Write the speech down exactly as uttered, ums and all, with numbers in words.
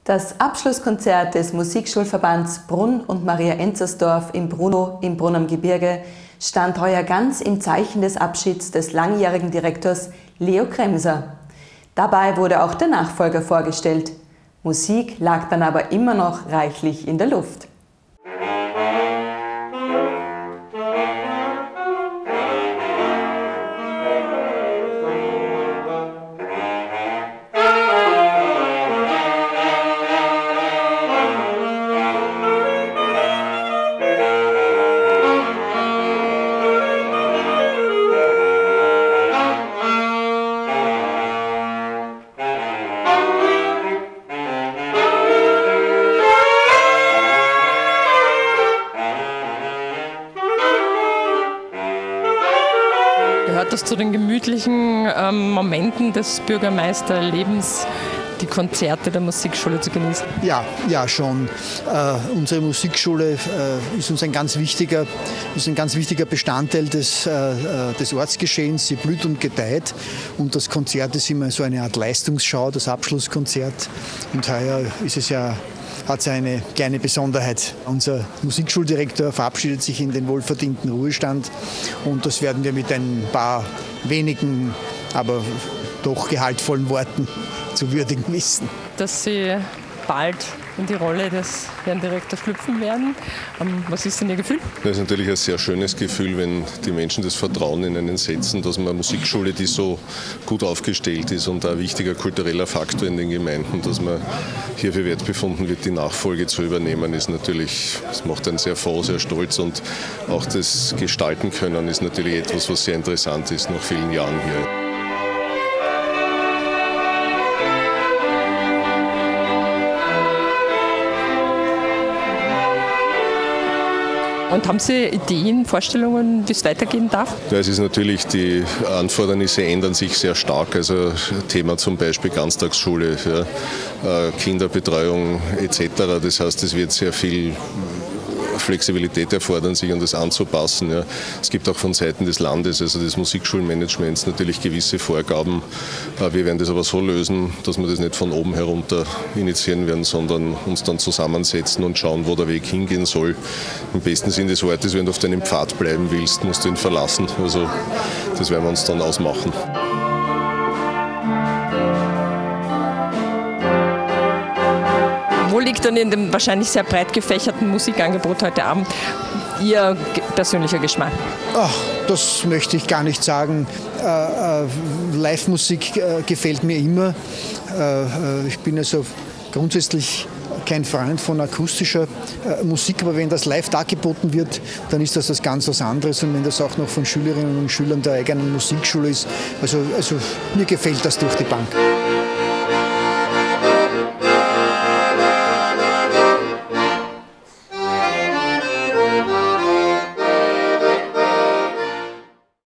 Das Abschlusskonzert des Musikschulverbands Brunn und Maria Enzersdorf in Bruno im Brunn am Gebirge stand heuer ganz im Zeichen des Abschieds des langjährigen Direktors Leo Kremser. Dabei wurde auch der Nachfolger vorgestellt. Musik lag dann aber immer noch reichlich in der Luft. Gehört das zu den gemütlichen ähm, Momenten des Bürgermeisterlebens, die Konzerte der Musikschule zu genießen? Ja, ja schon. Äh, unsere Musikschule äh, ist uns ein ganz wichtiger, ist ein ganz wichtiger Bestandteil des, äh, des Ortsgeschehens. Sie blüht und gedeiht. Und das Konzert ist immer so eine Art Leistungsschau, das Abschlusskonzert. Und heuer ist es ja hat es eine kleine Besonderheit. Unser Musikschuldirektor verabschiedet sich in den wohlverdienten Ruhestand und das werden wir mit ein paar wenigen, aber doch gehaltvollen Worten zu würdigen wissen. Dass Sie bald in die Rolle des Herrn Direktors schlüpfen werden. Was ist denn Ihr Gefühl? Das ist natürlich ein sehr schönes Gefühl, wenn die Menschen das Vertrauen in einen setzen, dass man eine Musikschule, die so gut aufgestellt ist und ein wichtiger kultureller Faktor in den Gemeinden, dass man hier für wert befunden wird, die Nachfolge zu übernehmen, ist natürlich, das macht einen sehr froh, sehr stolz und auch das Gestalten können ist natürlich etwas, was sehr interessant ist nach vielen Jahren hier. Und haben Sie Ideen, Vorstellungen, wie es weitergehen darf? Ja, es ist natürlich, die Anfordernisse ändern sich sehr stark. Also Thema zum Beispiel Ganztagsschule, ja, Kinderbetreuung et cetera. Das heißt, es wird sehr viel Flexibilität erfordern, sich an das anzupassen. Ja. Es gibt auch von Seiten des Landes, also des Musikschulmanagements, natürlich gewisse Vorgaben. Wir werden das aber so lösen, dass wir das nicht von oben herunter initiieren werden, sondern uns dann zusammensetzen und schauen, wo der Weg hingehen soll. Im besten Sinn des Wortes, wenn du auf deinem Pfad bleiben willst, musst du ihn verlassen. Also das werden wir uns dann ausmachen. Wo liegt dann in dem wahrscheinlich sehr breit gefächerten Musikangebot heute Abend Ihr persönlicher Geschmack? Ach, das möchte ich gar nicht sagen. Äh, äh, Live-Musik äh, gefällt mir immer. Äh, ich bin also grundsätzlich kein Freund von akustischer äh, Musik, aber wenn das live dargeboten wird, dann ist das das ganz was anderes. Und wenn das auch noch von Schülerinnen und Schülern der eigenen Musikschule ist, also, also mir gefällt das durch die Bank.